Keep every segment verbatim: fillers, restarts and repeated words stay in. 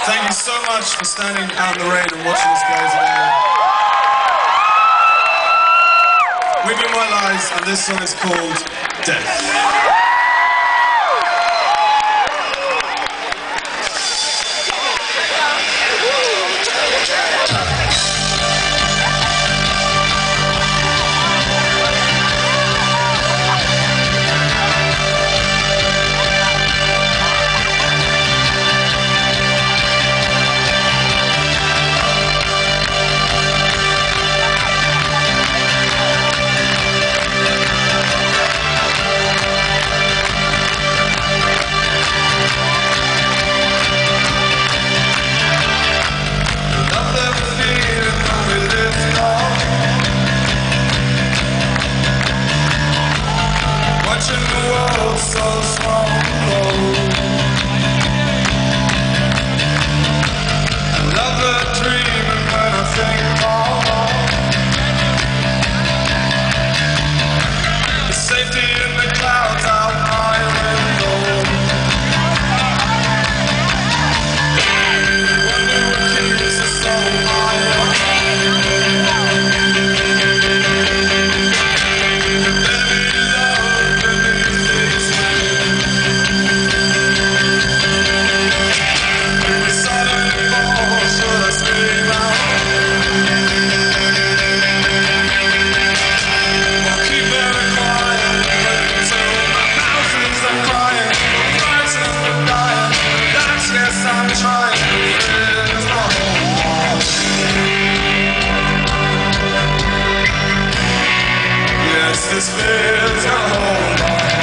Thank you so much for standing out in the rain and watching us play today. We've been White Lies, and this song is called Death. This feel's gonna hold on.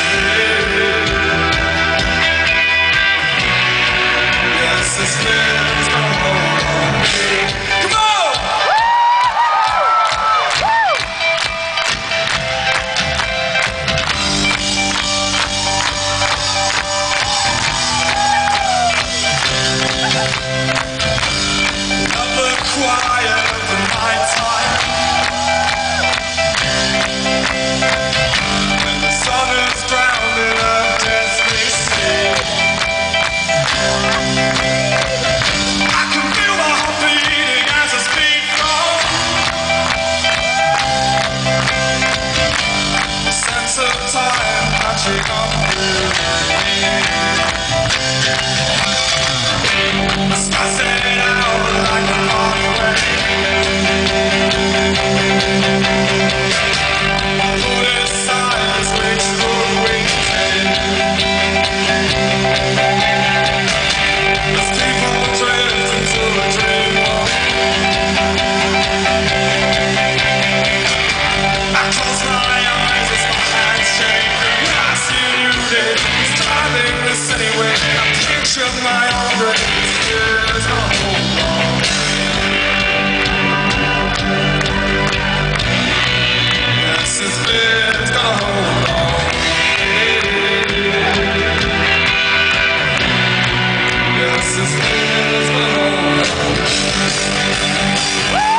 Yes, this feel's gonna hold on. Come on! Another quiet of the night time. My own dreams, years gonna hold on. Yes, this feel's gonna hold on. Yes, this feel's gonna hold on.